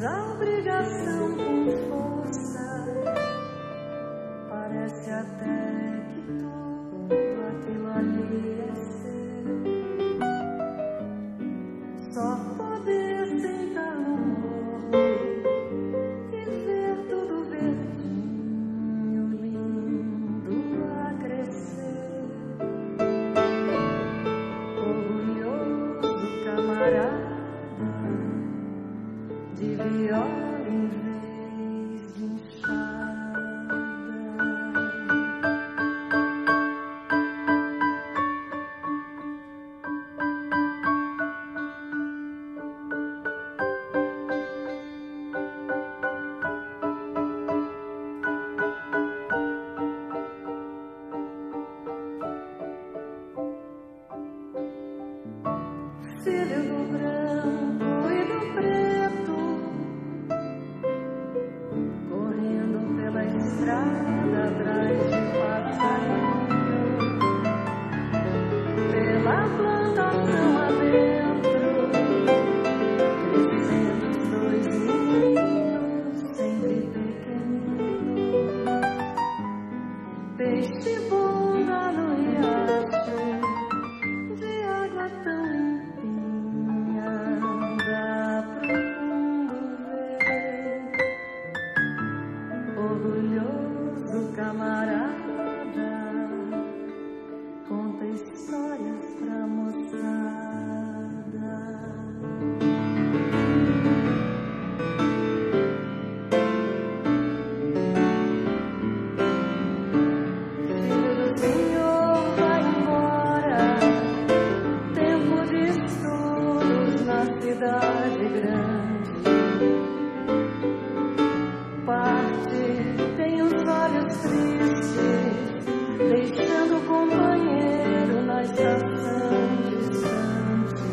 a obrigação com força. Parece até que tudo aquilo ali é seu. Só poder sentar no morro e ver tudo verdinho, lindo a crescer. Orgulhoso camarada de viola em vez de enxada. Filho do branco e do preto, correndo pela estrada atrás de passarinho, pela plantação adentro, crescendo os dois meninos, sempre pequeninos. Peixe bunda no riacho, de água tão limpinha, dá pro fundo ver. Orgulhoso camarada conta histórias pra moçada. Filho do Senhor, vai embora, tempo de estudos na cidade grande. Parte, tem os olhos tristes, deixando o companheiro na estação distante.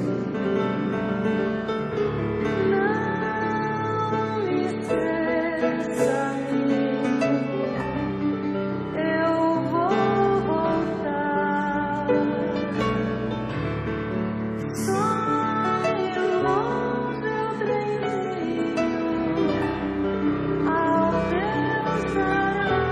Não me esqueça, amigo, eu vou voltar. Sonhe longe o trenzinho ao Deus dará.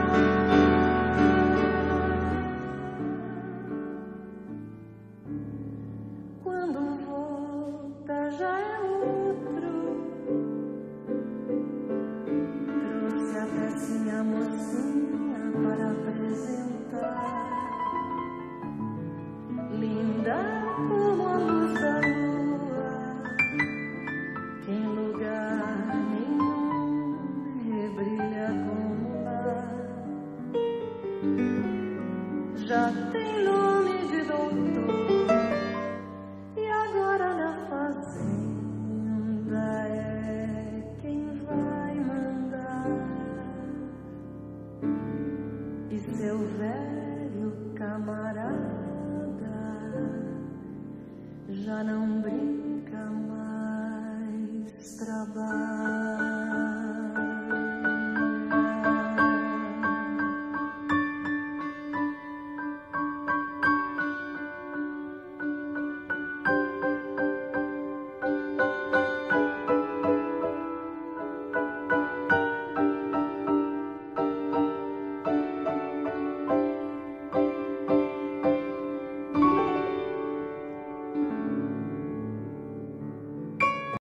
Quando volta já é outro. Trouxe até sim a mocinha para apresentar. Linda como a luz da lua, que em lugar nenhum rebrilha como lá. Já tem nome de doutor e agora na fazenda é quem vai mandar. E seu velho camarada já não brinca mais, trabalha.